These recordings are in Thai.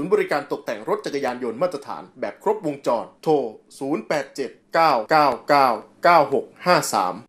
บริการตกแต่งรถจักรยานยนต์มาตรฐานแบบครบวงจรโทร 0879999653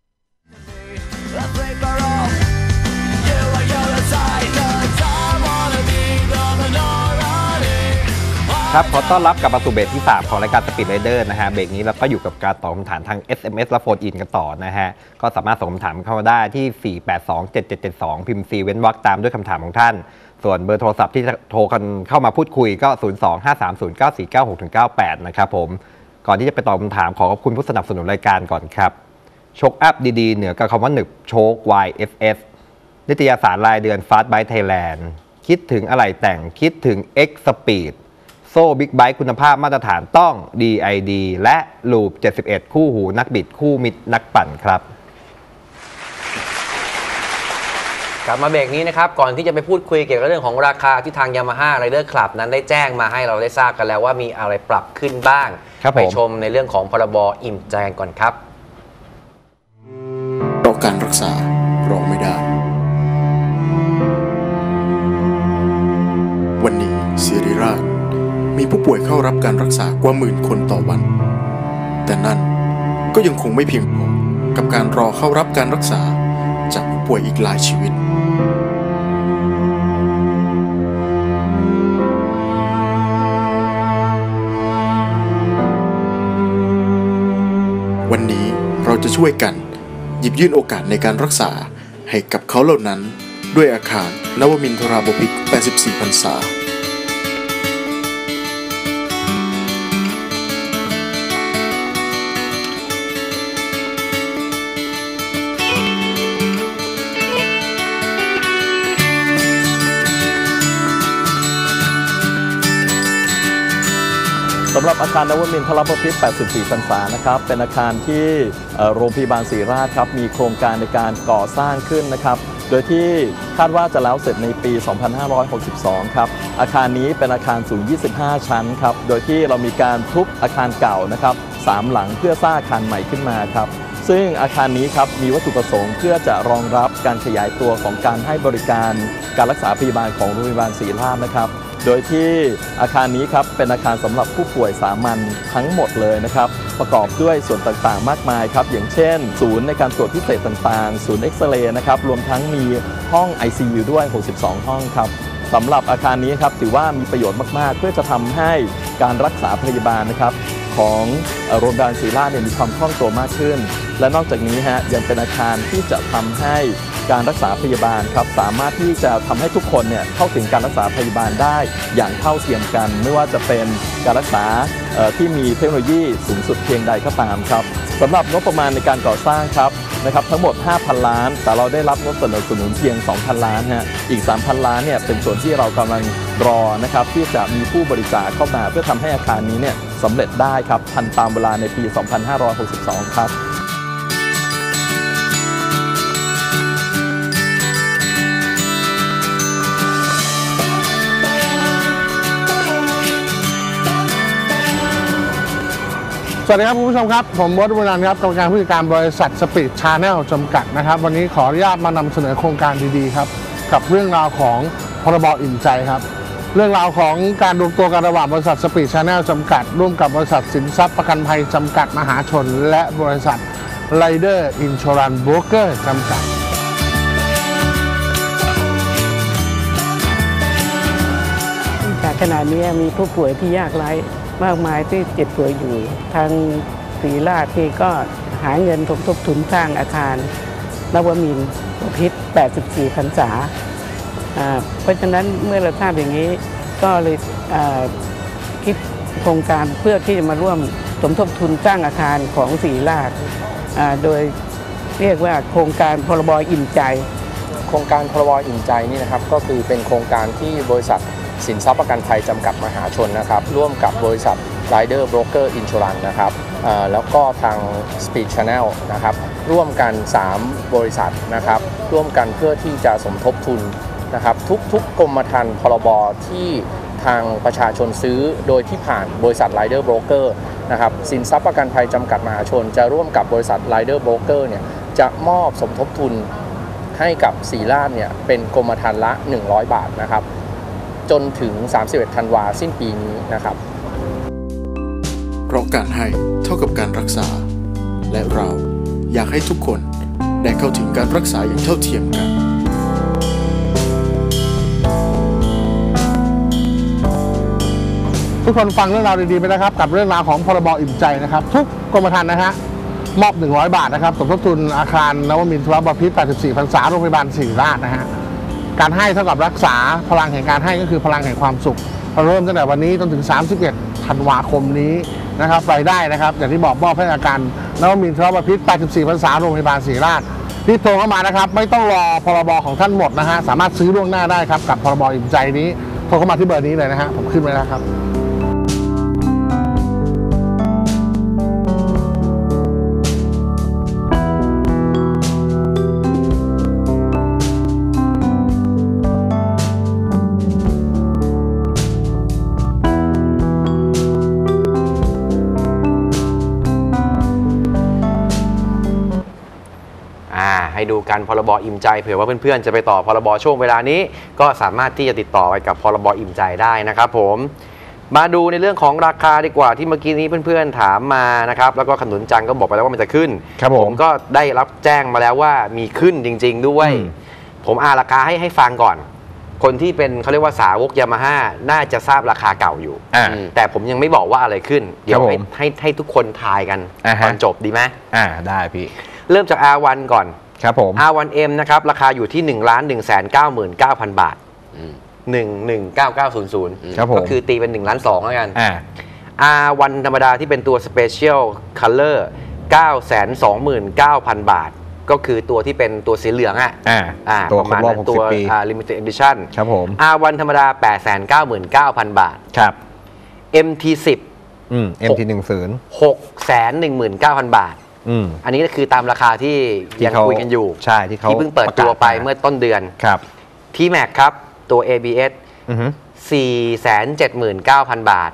ครับขอต้อนรับกลับมาสู่เบรกที่3ของรายการ Speed Rider นะฮะเบรกนี้เราก็อยู่กับการตอบคำถามทาง SMS และโฟนอินกันต่อนะฮะก็สามารถส่งคำถามเข้ามาได้ที่4827772พิมพ์ C เว้นวรรคตามด้วยคำถามของท่านส่วนเบอร์โทรศัพท์ที่โทรกันเข้ามาพูดคุยก็025309496-98นะครับผมก่อนที่จะไปตอบคำถามขอขอบคุณผู้สนับสนุนรายการก่อนครับโชคอัพดีๆเหนือกับคำว่าหนึบโชค YFS นิตยสารรายเดือน Fast Bike Thailand คิดถึงอะไรแต่งคิดถึง X Speedโซ่บิ๊กไบค์คุณภาพมาตรฐานต้อง DID และลูป71คู่หูนักบิดคู่มิตรนักปั่นครับกลับมาเบรกนี้นะครับก่อนที่จะไปพูดคุยเกี่ยวกับเรื่องของราคาที่ทาง Yamaha Rider Club นั้นได้แจ้งมาให้เราได้ทราบกันแล้วว่ามีอะไรปรับขึ้นบ้างไปชมในเรื่องของพรบอิ่มใจก่อนครับเพราะการรักษารอไม่ได้วันนี้ศิริราชมีผู้ป่วยเข้ารับการรักษากว่า10,000 คนต่อวันแต่นั่นก็ยังคงไม่เพียงพอกับการรอเข้ารับการรักษาจากผู้ป่วยอีกหลายชีวิตวันนี้เราจะช่วยกันหยิบยื่นโอกาสในการรักษาให้กับเขาเหล่านั้นด้วยอาคารนวมินทราบพิตร84 พรรษาสำหรับอาคารนวมินทราบพิตร84 พรรษานะครับเป็นอาคารที่โรงพยาบาลศิริราชครับมีโครงการในการก่อสร้างขึ้นนะครับโดยที่คาดว่าจะแล้วเสร็จในปี 2562 ครับอาคารนี้เป็นอาคารสูง 25 ชั้นครับโดยที่เรามีการทุบอาคารเก่านะครับ3 หลังเพื่อสร้างอาคารใหม่ขึ้นมาครับซึ่งอาคารนี้ครับมีวัตถุประสงค์เพื่อจะรองรับการขยายตัวของการให้บริการการรักษาพยาบาลของโรงพยาบาลศิริราชนะครับโดยที่อาคารนี้ครับเป็นอาคารสำหรับผู้ป่วยสามัญทั้งหมดเลยนะครับประกอบด้วยส่วนต่างๆมากมายครับอย่างเช่นศูนย์ในการตรวจพิเศษต่างๆศูนย์เอ็กซเรย์นะครับรวมทั้งมีห้อง ICU ด้วย62 ห้องครับสำหรับอาคารนี้ครับถือว่ามีประโยชน์มากๆเพื่อจะทำให้การรักษาพยาบาลนะครับของโรงพยาบาลศิริราชมีความคล่องตัวมากขึ้นและนอกจากนี้ยังเป็นอาคารที่จะทำให้การรักษาพยาบาลครับสามารถที่จะทำให้ทุกคนเข้าถึงการรักษาพยาบาลได้อย่างเท่าเทียมกันไม่ว่าจะเป็นการรักษาที่มีเทคโนโลยีสูงสุดเพียงใดก็ตามครับสำหรับงบประมาณในการก่อสร้างครับทั้งหมด 5,000 ล้านแต่เราได้รับงบสนับสนุนเพียง 2,000 ล้านอีก 3,000 ล้านเป็นส่วนที่เรากำลังรอนะครับที่จะมีผู้บริจาคเข้ามาเพื่อทำให้อาคารนี้สำเร็จได้ครับทันตามเวลาในปี 2562 ครับสวัสดีครับคุณผู้ชมครับผมบอสบุญนันท์ครับกรรมการผู้จัดการบริษัทสปีดชาแนลจำกัดนะครับวันนี้ขออนุญาตมานำเสนอโครงการดีๆครับกับเรื่องราวของพรบอิ่มใจครับเรื่องราวของการรวมตัวกันระหว่างบริษัทสปีดชาแนลจำกัดร่วมกับบริษัทสินทรัพย์ประกันภัยจำกัดมหาชนและบริษัท Rider Insurance Broker จำกัดขณะนี้มีผู้ป่วยที่ยากไร้มากมายที่เจ็บป่วยอยู่ทางศิริราชที่ก็หาเงินสมทบทุนสร้างอาคารนวมินทราบพิตร84 พรรษาเพราะฉะนั้นเมื่อเราทราบอย่างนี้ก็เลยคิดโครงการเพื่อที่จะมาร่วมสมทบทุนสร้างอาคารของศิริราชโดยเรียกว่าโครงการพรบอิ่มใจโครงการพรบอิ่มใจนี่นะครับก็คือเป็นโครงการที่บริษัทสินทรัพย์ประกันภัยจำกัดมหาชนนะครับร่วมกับบริษัท Rider Broker Insurance นะครับแล้วก็ทาง Speed Channel นะครับร่วมกัน3 บริษัทนะครับร่วมกันเพื่อที่จะสมทบทุนนะครับทุกกรมธรรม์พรบที่ทางประชาชนซื้อโดยที่ผ่านบริษัท Rider Broker นะครับสินทรัพย์ประกันภัยจำกัดมหาชนจะร่วมกับบริษัท Rider Broker จะมอบสมทบทุนให้กับศิริราชเป็นกรมธรรม์ละ100 บาทนะครับจนถึง 31 ธันวาสิ้นปีนี้นะครับเพราะการให้เท่ากับการรักษา และเราอยากให้ทุกคนได้เข้าถึงการรักษาอย่างเท่าเทียมกันทุกคนฟังเรื่องราวดีๆไปนะครับกับเรื่องราวของพรบอิ่มใจนะครับทุกกรมธรรม์นะฮะมอบ100 บาทนะครับสมทบทุนอาคารนวมินทรบพิตร84 พรรษาโรงพยาบาลศิริราชนะฮะการให้เท่ากับรักษาพลังแห่งการให้ก็คือพลังแห่งความสุขเริ่มตั้งแต่วันนี้จนถึง31 ธันวาคมนี้นะครับรายได้นะครับอย่างที่บอกมอบให้อาคารนวมินทรบพิตร84 พรรษาโรงพยาบาลศิริราชรีบโทรเข้ามานะครับไม่ต้องรอพรบของท่านหมดนะฮะสามารถซื้อล่วงหน้าได้ครับกับพรบอิ่มใจนี้โทรเข้ามาที่เบอร์นี้เลยนะฮะผมขึ้นไว้แล้วครับให้ดูกันพรบอิ่มใจเผื่อว่าเพื่อนๆจะไปต่อพรบช่วงเวลานี้ก็สามารถที่จะติดต่อไปกับพรบอิ่มใจได้นะครับผมมาดูในเรื่องของราคาดีกว่าที่เมื่อกี้นี้เพื่อนๆถามมานะครับแล้วก็ขนุนจังก็บอกไปแล้วว่ามันจะขึ้นครับผมก็ได้รับแจ้งมาแล้วว่ามีขึ้นจริงๆด้วยผมราคาให้ฟังก่อนคนที่เป็นเขาเรียกว่าสาวกยามาฮ่าน่าจะทราบราคาเก่าอยู่แต่ผมยังไม่บอกว่าอะไรขึ้นเดี๋ยวให้ทุกคนทายกันตอนจบดีไหมได้พี่เริ่มจาก R1 ก่อนครับผม R1M นะครับราคาอยู่ที่ 1,199,000 บาท119900ครับผมก็คือตีเป็น1,200,000แล้วกันR1 ธรรมดาที่เป็นตัว Special Color 929,000 บาทก็คือตัวที่เป็นตัวสีเหลืองตัวครบรอบ60 ปี Limited Edition ครับผม R1 ธรรมดา 899,000 บาทครับ MT10 MT10 619,000 บาทอันนี้ก็คือตามราคาที่ยังคุยกันอยู่ใช่ที่เพิ่งเปิดตัวไปเมื่อต้นเดือนครับที่แม็กครับตัว ABS 479,000 บาท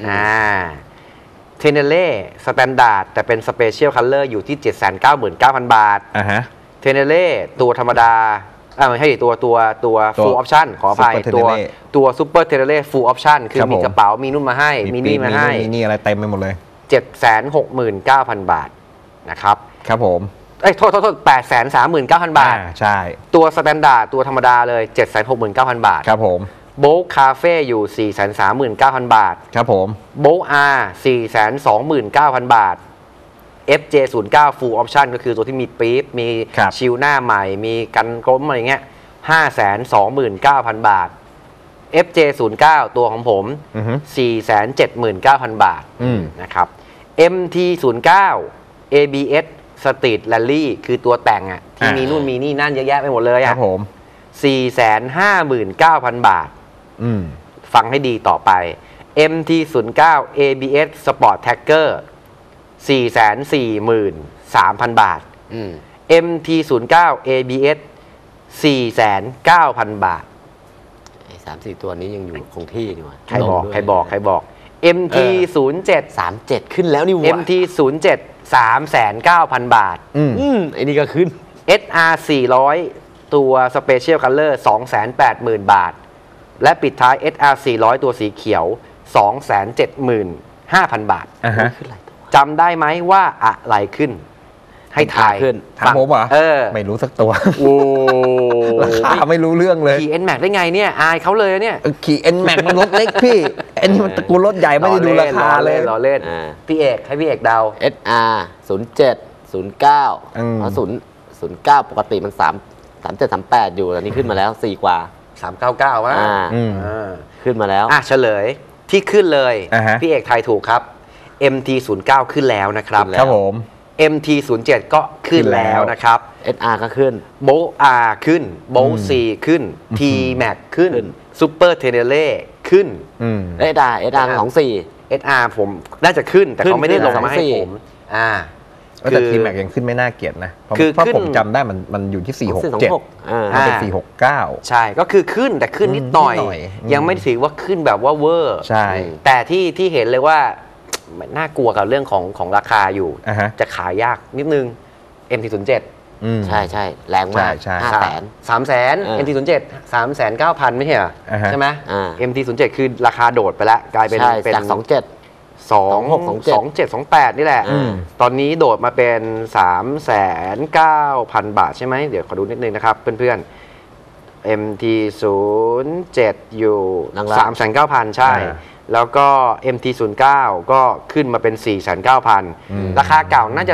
เทเนเล่สแตนดาร์ดแต่เป็นสเปเชียลคัลเลอร์อยู่ที่ 799,000 บาทเทเนเล่ตัวธรรมดาไม่ใช่ตัว full option ขออภัยตัวซูเปอร์เทเนเล่ full option คือมีกระเป๋ามีนุ่นมาให้มีนี่มาให้มีนี่อะไรเต็มไปหมดเลย 769,000 บาทนะครับครับผมโทษ839,000 บาทใช่ตัวสแตนดาร์ดตัวธรรมดาเลย 769,000 บาทครับผมโบลคาเฟ่อยู่ 439,000 บาทครับผมโบล429,000 บาท FJ09 Full Option ก็คือตัวที่มีปี๊บมีชิลหน้าใหม่มีกันกลมอะไรเงี้ย 529,000 บาท FJ09 ตัวของผม 479,000 บาทนะครับ MT09 ABS Street Rally คือตัวแต่งที่มีนู่นมีนี่นั่นเยอะแยะไปหมดเลยครับผม 459,000 บาทฟังให้ดีต่อไป MT09 ABS Sport Tracker 443,000 บาทMT09 ABS 409,000 บาท 3-4 ตัวนี้ยังอยู่คงที่อยู่ใครบอก MT07 37ขึ้นแล้วนี่วะ MT07 309,000 บาทไอ้นี่ก็ขึ้น SR 400ตัว Special Color 280,000 บาทและปิดท้าย SR 400ตัวสีเขียว 275,000 บาทจำได้ไหมว่าอะไรขึ้นให้ทายขึ้นถามผมเหรอไม่รู้สักตัวโอ้ราคาไม่รู้เรื่องเลยขี่ NMAX ได้ไงเนี่ยอายเขาเลยเนี่ยขี่ NMAX มันรถเล็กพี่อันนี้มันตระกูลรถใหญ่ไม่ได้ดูราคาเลยล้อเล่นพี่เอกให้พี่เอกเดา SR 07 09เพราะ09ปกติมัน37 38อยู่ตอนนี้ขึ้นมาแล้ว4กว่า 399ว่ะขึ้นมาแล้วเฉลยที่ขึ้นเลยพี่เอกทายถูกครับ MT09 ขึ้นแล้วนะครับครับผม MT07 ก็ขึ้นแล้วนะครับ SR ก็ขึ้นโบ R ขึ้นโบ C ขึ้น T Max ขึ้นซูเปอร์เทเนเล่ขึ้น SR ของ4 SR ผมน่าจะขึ้นแต่เขาไม่ได้ลงมาให้ผมแต่ทีแม็กยังขึ้นไม่น่าเกลียดนะเพราะผมจำได้มันอยู่ที่467เป็น469 ใช่ก็คือขึ้นแต่ขึ้นนิดหน่อยยังไม่ถือว่าขึ้นแบบว่าเวอร์ใช่แต่ที่เห็นเลยว่าน่ากลัวกับเรื่องของราคาอยู่จะขายยากนิดนึง MT07 ใช่ใช่แรงมากใช่ 500,000 300,000 MT07 309,000 ไม่ใช่เหรอ ใช่ไหม MT07 คือราคาโดดไปแล้วกลายเป็นใช่เป็นจาก 27 2728 นี่แหละ ตอนนี้โดดมาเป็น 309,000 บาทใช่ไหม เดี๋ยวขอดูนิดนึงนะครับเพื่อนๆ MT07 อยู่ 309,000 ใช่ แล้วก็ MT09 ก็ขึ้นมาเป็น 490,000 ราคาเก่าน่าจะ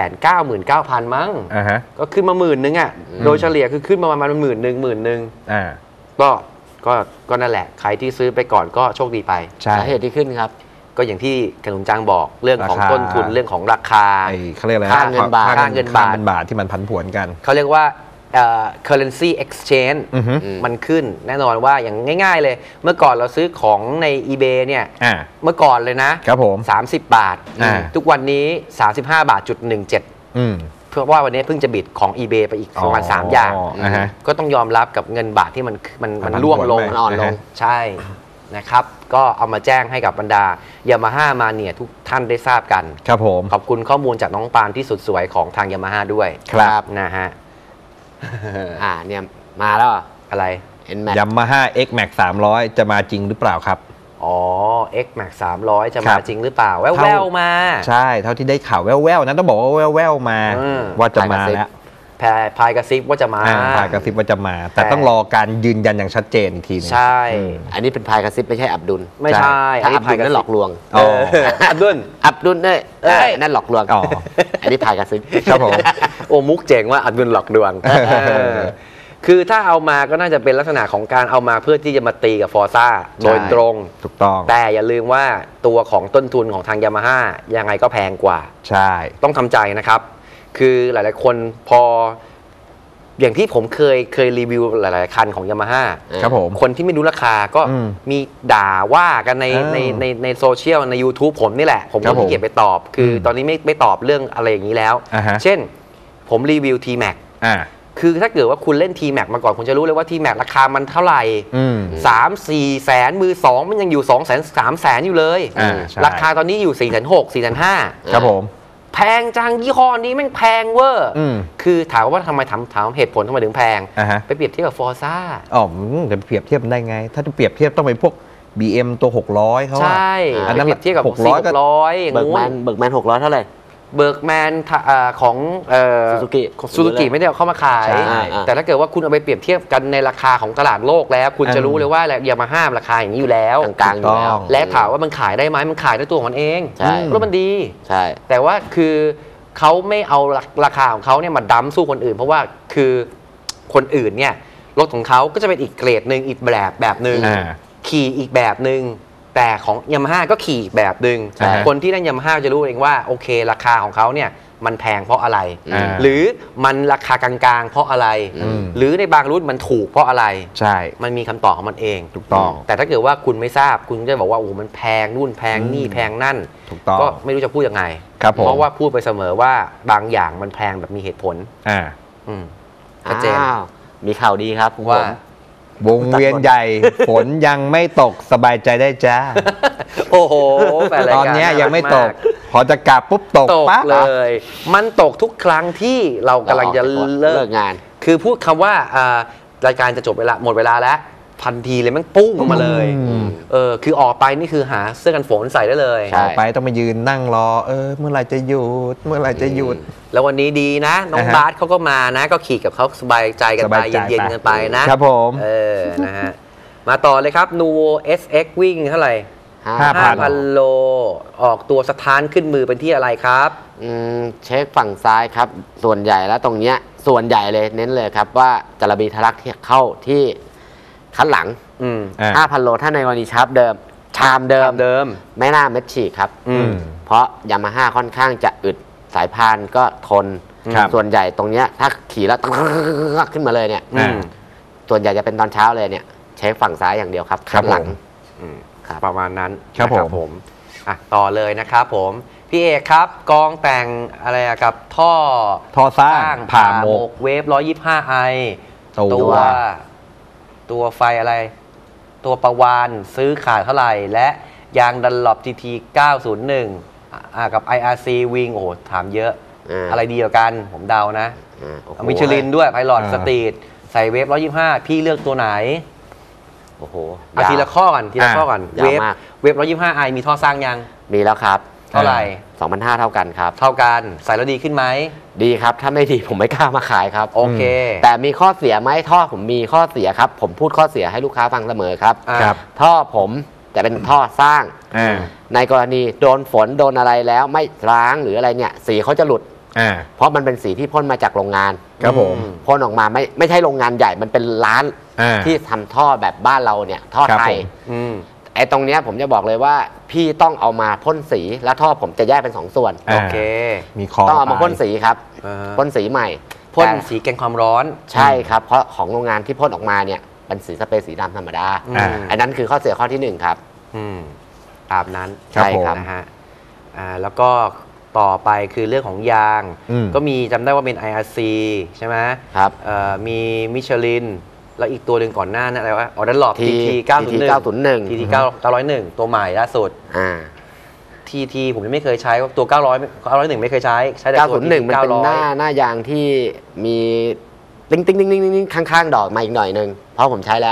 399,000 มั้ง ก็ขึ้นมา10,000อ่ะ โดยเฉลี่ยคือขึ้นมาประมาณ10,000 ก็นั่นแหละ ใครที่ซื้อไปก่อนก็โชคดีไปใช่สาเหตุที่ขึ้นครับก็อย่างที่ขนุนจางบอกเรื่องของราคาต้นทุนเรื่องของราคาเขาเรียกอะไรค่าเงินบาทค่าเงินบาทที่มันผันผวนกันเขาเรียกว่าcurrency exchange มันขึ้นแน่นอนว่าอย่างง่ายๆเลย เมื่อก่อนเราซื้อของใน eBay เนี่ยเมื่อก่อนเลยนะครับผม 30 บาท ทุกวันนี้ 35 บาทจุด17เพราะว่าวันนี้เพิ่งจะบิดของ eBay ไปอีกประมาณ3 อย่างก็ต้องยอมรับกับเงินบาทที่มันร่วงลงมันอ่อนลงใช่นะครับ ก็เอามาแจ้งให้กับบรรดายามาฮ่ามาเนี่ยทุกท่านได้ทราบกันครับผมขอบคุณข้อมูลจากน้องปานที่สุดสวยของทางยามาฮ่าด้วยครับนะฮะเนี่ยมาแล้วอะไร NMAX Yamaha X-Max 300 จะมาจริงหรือเปล่าครับอ๋อ X-Max 300 จะครัมาบจริงหรือเปล่า แววๆมาใช่ เท่าที่ได้ข่าวแว่วๆนะต้องบอกว่าแว่วๆมา ว่าจะมาแล้วพายกระซิบว่าจะมาพายกระซิบว่าจะมา แต่ต้องรอการยืนยันอย่างชัดเจนอีกทีนึงใช่อันนี้เป็นพายกระซิบไม่ใช่อับดุลไม่ใช่ถ้าอับดุลนั่นหลอกลวงอ๋ออับดุลอับดุลเนี่ยนั่นหลอกลวงอ๋ออันนี้พายกระซิบครับผมโอ้มุกเจ๋งว่าอับดุลหลอกลวงคือถ้าเอามาก็น่าจะเป็นลักษณะของการเอามาเพื่อที่จะมาตีกับฟอร์ซ่าโดยตรงถูกต้องแต่อย่าลืมว่าตัวของต้นทุนของทางยามาฮ่ายังไงก็แพงกว่าใช่ต้องทำใจนะครับ คือหลายๆคนพออย่างที่ผมเคยรีวิวหลายๆคันของยามาฮ่าครับผมคนที่ไม่รู้ราคาก็มีด่าว่ากันในโซเชียลใน YouTube ผมนี่แหละ ผมครัก็บผมขี้เกียจไปตอบ คือตอนนี้ไม่ตอบเรื่องอะไรอย่างนี้แล้ว เช่นผมรีวิว T-Max คือถ้าเกิดว่าคุณเล่น T-Max มาก่อนคุณจะรู้เลยว่า T-Max ราคามันเท่าไหร่3-4 แสนมือ 2 มันยังอยู่ 2-3 แสนอยู่เลยใช่ราคาตอนนี้อยู่ 4,600 4,500 ครับผมแพงจังยี่ห้อนี้แม่งแพงเวอร์คือถามว่าทำไมถามเหตุผลทำไมถึงแพง ไปเปรียบเทียบกับฟอร์ซ่าอ๋อจะเปรียบเทียบได้ไง ถ้าจะเปรียบเทียบต้องเป็นพวก BM ตัว 600เขาใช่อันนั้นเปรียบเทียบกับ 600 400อย่างเบิร์กงู้แมนน600เท่าไหร่เบิร์กแมนของ Suzuki ซูซูกิไม่ได้เอาเข้ามาขายใช่แต่ถ้าเกิดว่าคุณเอาไปเปรียบเทียบกันในราคาของตลาดโลกแล้ว คุณจะรู้เลยว่ายามาฮ่าราคาอย่างนี้อยู่แล้วกลางๆอยู่แล้วและถามว่ามันขายได้ไหมมันขายได้ตัวของมันเองใช่รถมันดีใช่แต่ว่าคือเขาไม่เอาราคาของเขาเนี่ยมาดั้มสู้คนอื่น เพราะว่าคือคนอื่นเนี่ยรถของเขาก็จะเป็นอีกเกรดหนึ่งอีกแบบหนึ่งขี่อีกแบบหนึ่งแต่ของยามาฮ่าก็ขี่อีกแบบหนึ่งคนที่เล่นยามาฮ่าจะรู้เองว่าโอเคราคาของเขาเนี่ยมันแพงเพราะอะไร หรือมันราคากลางๆเพราะอะไร หรือในบางรุ่นมันถูกเพราะอะไรใช่มันมีคำตอบของมันเองถูกต้องแต่ถ้าเกิดว่าคุณไม่ทราบคุณจะบอกว่าโอ้มันแพงนู่นแพงนี่แพงนั่นถูกต้องก็ไม่รู้จะพูดยังไงครับผมเพราะว่าพูดไปเสมอว่าบางอย่างมันแพงแบบมีเหตุผลชัดเจนมีข่าวดีครับผมว่าวงเวียนใหญ่ ฝนยังไม่ตกสบายใจได้จ้าโอ้โหแฟนรายตการอนเนี้ยยังไม่ตกน่ารัพอจะกลับปุ๊บตกตกปั๊บเลย มันตกทุกครั้งที่เรากำลังจะเลิกงานคือพูดคำว่ารายการจะจบเวลาหมดเวลาแล้วทันทีเลยมันปุ้งออกมาเลยคือออกไปนี่คือหาเสื้อกันฝนใส่ได้เลยใช่ต่อไปต้องมายืนนั่งรอ เมื่อไหร่จะหยุด เมื่อไหร่จะหยุดแล้ววันนี้ดีนะ น้องบาสเขาก็มานะ ก็ขี่กับเขาสบายใจกันไปสบายใจเย็นๆกันไปนะครับผมนะฮะมาต่อเลยครับ Nuvo SX วิ่งเท่าไหร่ 5,000 โล ออกตัวสถานขึ้นมือเป็นที่อะไรครับเช็คฝั่งซ้ายครับ ส่วนใหญ่แล้วตรงเนี้ยส่วนใหญ่เลยเน้นเลยครับว่าจะระบีทะลักเข้าที่คันหลัง 5,000 โลถ้าในกรณีชาร์ปเดิม ชามเดิม ไม่น่าเม็ดฉีกครับ เพราะยามาฮ่าค่อนข้างจะอึดสายพานก็ทน ส่วนใหญ่ตรงเนี้ยถ้าขี่แล้วขึ้นมาเลยเนี่ยส่วนใหญ่จะเป็นตอนเช้าเลยเนี่ยเช็คฝั่งซ้ายอย่างเดียวครับคันหลังประมาณนั้นครับนะผมต่อเลยนะครับผมพี่เอกครับกองแต่งอะไรกับท่อสร้างผ่าหมกเวฟ 125i ตัวไฟอะไร ตัวประวานซื้อขายเท่าไหร่ และยางดันหลบ GT 901กับ IRC วิงโอ้ถามเยอะอะไรดีกว่ากันผมเดานะโอ้โหมิชลินด้วยไพลอตอ่าสตรีทใส่เวฟ125พี่เลือกตัวไหนโอ้โหเอาทีละข้อก่อนทีละข้อก่อนยาวมากเวฟ125i มีท่อสร้างยังมีแล้วครับเท่าไหร่ 2,500 เท่ากันครับเท่ากันใส่แล้วดีขึ้นไหมดีครับ ถ้าไม่ดีผมไม่กล้ามาขายครับโอเคแต่มีข้อเสียไหมท่อผมมีข้อเสียครับ ผมพูดข้อเสียให้ลูกค้าฟังเสมอครับครับท่อผมจะเป็นท่อสร้าง ในกรณีโดนฝนโดนอะไรแล้วไม่ล้างหรืออะไรเนี่ยสีเขาจะหลุด เพราะมันเป็นสีที่พ่นมาจากโรงงานครับผมพ่นออกมาไม่ใช่โรงงานใหญ่มันเป็นร้านที่ทำท่อแบบบ้านเราเนี่ยท่อไทย ไอ้ตรงเนี้ยผมจะบอกเลยว่าพี่ต้องเอามาพ่นสีแล้วท่อผมจะแยกเป็น2 ส่วนโอเคมีคอต้องเอามาพ่นสีครับอ่าพ่นสีใหม่พ่นแต่สีแกงความร้อนใช่ครับเพราะของโรงงานที่พ่นออกมาเนี่ยเป็นสีสเปรย์สีดำธรรมดาอ่าอันนั้นคือข้อเสียข้อที่1ครับตามนั้นใช่ครับนะฮะแล้วก็ต่อไปคือเรื่องของยาง ก็มีจำได้ว่าเป็น IRC ใช่ไหมครับมีมิชลิน แล้วอีกตัวหนึ่งก่อนหน้านั้นอะไรวะออดันหลอด TT 901 TT 901 ตัวใหม่ล่าสุด TT ผมยังไม่เคยใช้ตัว901 ไม่เคยใช้แต่ตัว 901 มันเป็นหน้ายางที่มีติ๊งติ๊งติ๊งติ๊งติ๊งข้างๆดอกมาอีกหน่อยนึงเพราะผมใช้แล้ว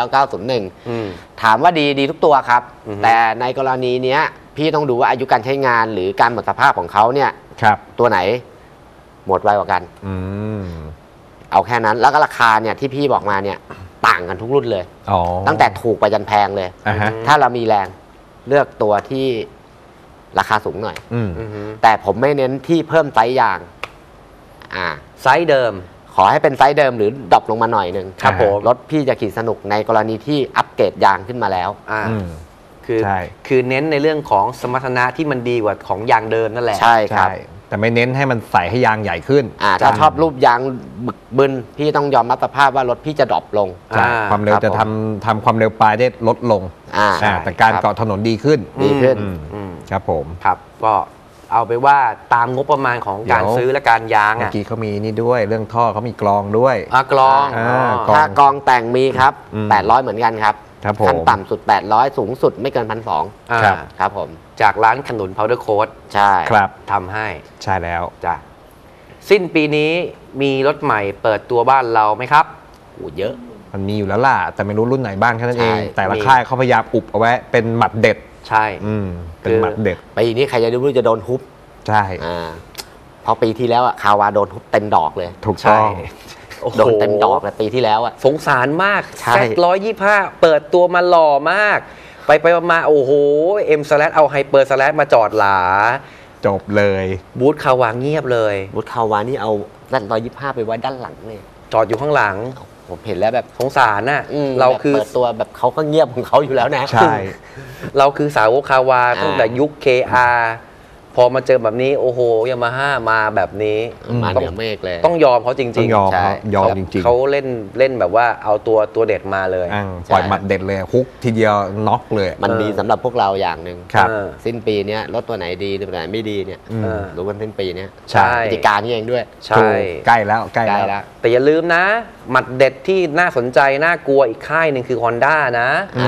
901 ถามว่าดีทุกตัวครับ แต่ในกรณีเนี้ยพี่ต้องดูว่าอายุการใช้งานหรือการหมดสภาพของเขาเนี่ยครับตัวไหนหมดไวกว่ากัน เอาแค่นั้นแล้วก็ราคาเนี่ยที่พี่บอกมาเนี่ยต่างกันทุกรุ่นเลย ตั้งแต่ถูกไปยันแพงเลย ถ้าเรามีแรงเลือกตัวที่ราคาสูงหน่อย แต่ผมไม่เน้นที่เพิ่มไซส์ยางไซส์เดิมขอให้เป็นไซส์เดิมหรือดรอปลงมาหน่อยนึงครับผมรถพี่จะขี่สนุกในกรณีที่อัปเกรดยางขึ้นมาแล้วคือเน้นในเรื่องของสมรรถนะที่มันดีกว่าของยางเดิมนั่นแหละใช่ครับแต่ไม่เน้นให้มันใส่ให้ยางใหญ่ขึ้นถ้าชอบรูปยางบึกบึนพี่ต้องยอมรับสภาพว่ารถพี่จะดรอปลงความเร็วจะทำความเร็วปลายได้ลดลงแต่การเกาะถนนดีขึ้นครับผมครับก็เอาไปว่าตามงบประมาณของการซื้อและการยางเมื่อกี้เขามีนี่ด้วยเรื่องท่อเขามีกรองด้วยกรองถ้ากรองแต่งมีครับ800เหมือนกันครับขั้นต่ำสุด800สูงสุดไม่เกิน 1,200 ครับผมจากร้านขนุน Powder Coat ใช่ครับทำให้ใช่แล้วจ้ะสิ้นปีนี้มีรถใหม่เปิดตัวบ้านเราไหมครับเยอะมันมีอยู่แล้วล่ะแต่ไม่รู้รุ่นไหนบ้างแค่นั้นเองแต่ละค่ายเขาพยายามอุบเอาไว้เป็นหมัดเด็ดใช่เป็นหมัดเด็ดปีนี้ใครจะรู้จะโดนฮุบใช่เพราะปีที่แล้วคาวาโดนฮุบเต็มดอกเลยถูกต้องโดนเต็มดอกเลยปีที่แล้วสงสารมากแซด125เปิดตัวมาหล่อมากไปมาโอ้โหเอ็มสแลชเอาไฮเปอร์สแลชมาจอดหลาจบเลยบูธคาวาเงียบเลยบูธคาวานี่เอา125ไปไว้ด้านหลังเลยจอดอยู่ข้างหลังผมเห็นแล้วแบบสงสารน่ะเราคือเปิดตัวแบบเขาก็เงียบของเขาอยู่แล้วนะใช่เราคือสาวกคาวาตั้งแต่ยุค KR พอมาเจอแบบนี้โอ้โหยามาฮ่ามาแบบนี้มาเหนือเมฆเลยต้องยอมเขาจริงๆต้องยอมจริงๆเขาเล่นแบบว่าเอาตัวเด็ดมาเลยปล่อยหมัดเด็ดเลยฮุกทีเดียวน็อกเลยมันดีสำหรับพวกเราอย่างหนึ่งสิ้นปีนี้รถตัวไหนดีตัวไหนไม่ดีเนี่ยรู้กันสิ้นปีนี้ใช่กิจการนี่เองด้วยใช่ใกล้แล้วแต่อย่าลืมนะหมัดเด็ดที่น่าสนใจน่ากลัวอีกค่ายหนึ่งคือ Honda นะ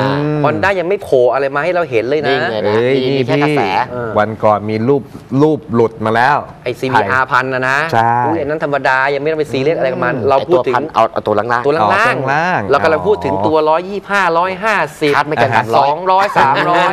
Honda ยังไม่โผล่อะไรมาให้เราเห็นเลยนะมีแค่กระแสวันก่อนมีรูปหลุดมาแล้วไอ CBR พันนะใช่อันนั้นธรรมดายังไม่ต้องไปซีเรียสอะไรกับมันเราพูดถึงเอาตัวล่างตัวล่างเรากำลังพูดถึงตัว125 150 คัดไม่เกิน 200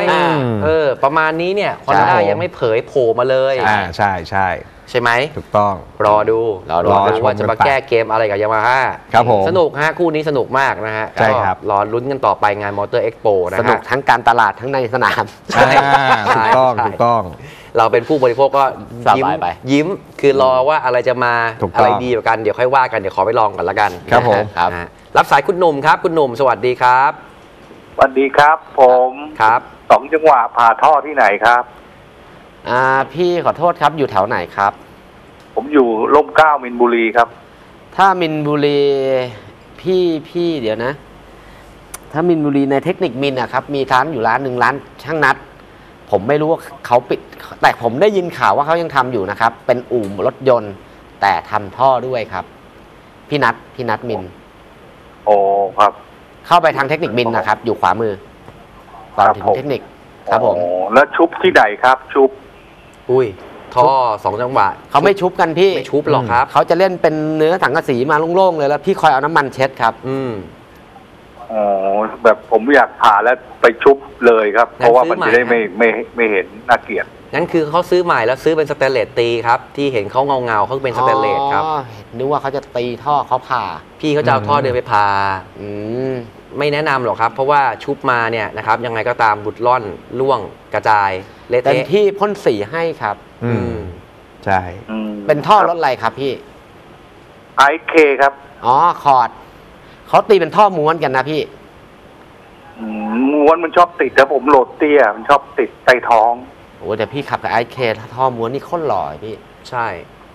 300ประมาณนี้เนี่ย Honda ยังไม่เผยโผล่มาเลยใช่ไหมถูกต้องรอดูว่าจะมาแก้เกมอะไรกับยามาฮ่าครับผมสนุกฮะคู่นี้สนุกมากนะฮะใช่ครับรอลุ้นกันต่อไปงานมอเตอร์เอ็กซ์โปนะฮะสนุกทั้งการตลาดทั้งในสนามถูกต้องเราเป็นผู้บริโภคก็ยิ้มคือรอว่าอะไรจะมาอะไรดีกว่ากันเดี๋ยวค่อยว่ากันเดี๋ยวขอไปลองก่อนละกันครับผมรับสายคุณหนุ่มครับคุณหนุ่มสวัสดีครับสวัสดีครับผมครับ 2 จังหวะผ่าท่อที่ไหนครับพี่ขอโทษครับอยู่แถวไหนครับผมอยู่ร่มเกล้ามินบุรีครับถ้ามินบุรีพี่เดี๋ยวนะถ้ามินบุรีในเทคนิคมินอะครับมีร้านอยู่ร้านหนึ่งร้านช่างนัดผมไม่รู้ว่าเขาปิดแต่ผมได้ยินข่าวว่าเขายังทำอยู่นะครับเป็นอู่รถยนต์แต่ทำท่อด้วยครับพี่นัทมินโอ้ครับเข้าไปทางเทคนิคมินนะครับอยู่ขวามือก่อนถึงเทคนิคครับผมแล้วชุบที่ไหนครับชุบอุ้ยท่อ2 จังหวะเขาไม่ชุบกันพี่ไม่ชุบหรอกครับเขาจะเล่นเป็นเนื้อสังกะสีมาโล่งๆเลยแล้วพี่คอยเอาน้ำมันเช็ดครับอ๋อแบบผมอยากผ่าแล้วไปชุบเลยครับ เพราะว่ามันจะได้ไม่เห็นน่าเกลียดงั้นคือเขาซื้อใหม่แล้วซื้อเป็นสเตนเลสตีครับที่เห็นเขาเงาเขาเป็นสเตนเลสครับอ๋อนึกว่าเขาจะตีท่อเขาผ่าพี่เขาจะเอาท่อเดินไปผ่าอืมไม่แนะนำหรอกครับ เพราะว่าชุบมาเนี่ยนะครับยังไงก็ตามบุดร่อนร่วงกระจายเละเต็มเทะที่พ่นสีให้ครับใช่เป็นท่อรถอะไรครับพี่ไอเคครับอ๋อคอร์ดเขาตีเป็นท่อม้วนกันนะพี่ม้วนมันชอบติดแต่ผมโหลดเตี้ยมันชอบติดใต้ท้องโอ้แต่พี่ขับกับไอเคท่อม้วนนี่โคตรหล่อพี่ใช่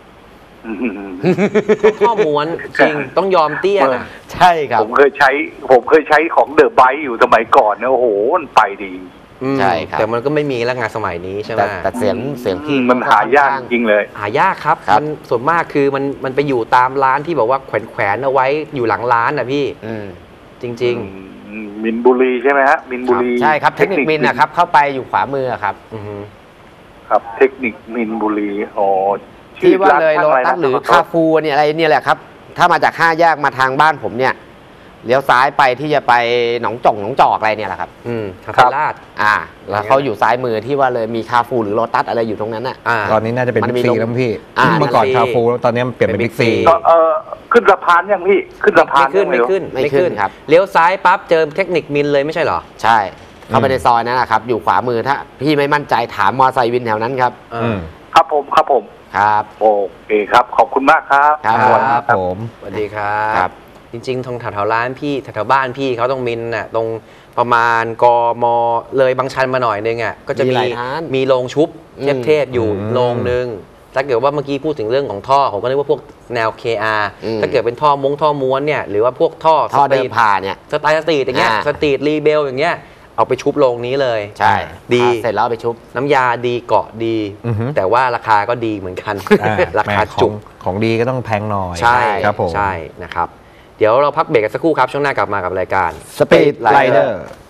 ท่อม้วนจริงต้องยอมเตี้ยนะใช่ครับผมเคยใช้ของเดอะไบค์อยู่สมัยก่อนนะโอ้โหมันไปดีใช่ครับแต่มันก็ไม่มีแล้วงานสมัยนี้ใช่ไหมแต่เสียงพี่มันหายากจริงเลยหายากครับครับมันส่วนมากคือมันไปอยู่ตามร้านที่แบบว่าแขวนเอาไว้อยู่หลังร้านนะพี่จริงมินบุรีใช่ไหมฮะมินบุรีใช่ครับเทคนิคมินนะครับเข้าไปอยู่ขวามือครับครับเทคนิคมินบุรีอ๋อที่ว่าเลยโลชื่ตัสหรือคาฟูเนี่ยอะไรเนี่ยแหละครับ ถ้ามาจาก5 แยกมาทางบ้านผมเนี่ยเลี้ยวซ้ายไปที่จะไปหนองจอกอะไรเนี่ยแหละครับคาเฟ่ลาดแล้วเขาอยู่ซ้ายมือที่ว่าเลยมีคาฟูหรือโลตัสอะไรอยู่ตรงนั้นน่ะตอนนี้น่าจะเป็นมันบิ๊กมีซีแล้วพี่นั่นเมื่อก่อนสิคาฟูแล้วตอนนี้มันเปลี่ยนเป็นบิ๊กซีขึ้นสะพานยังพี่ขึ้นสะพานไม่ขึ้นไม่ขึ้นครับเลี้ยวซ้ายปั๊บเจอเทคนิคมินเลยไม่ใช่เหรอใช่เข้าไปในซอยนั้นนะครับอยู่ขวามือถ้าพี่ไม่มั่นใจถามมอไซค์วินแถวนั้นครับครับผมครับ โอเคครับขอบคุณมากครับครับครับผมสวัสดีครับ จริงๆตรงแถวร้านพี่แถวบ้านพี่เขาต้องมินน่ะตรงประมาณกมเลยบางชันมาหน่อยนึงอ่ะก็จะมีมีหลายร้านมีโรงชุบอืมเทพๆอยู่โรงนึงถ้าเกิดว่าเมื่อกี้พูดถึงเรื่องของท่อผมก็นึกว่าพวกแนว KR ถ้าเกิดเป็นท่อม้วนเนี่ยหรือว่าพวกท่อท่อสตเดิรีนทผ่านเนี่ยสไตล์สตรีทอย่างเงี้ยอ่าสตรีทรีเบลอย่างเงี้ยเอาไปชุบโรงนี้เลยใช่ดีเสร็จแล้วเอาไปชุบน้ำยาดีเกาะดี แต่ว่าราคาก็ดีเหมือนกัน ราคาจุกของดีก็ต้องแพงหน่อยใช่ครับผมใช่นะครับ เดี๋ยวเราพักเบรกกันสักครู่ครับ ช่วงหน้ากลับมากับรายการ Speed Rider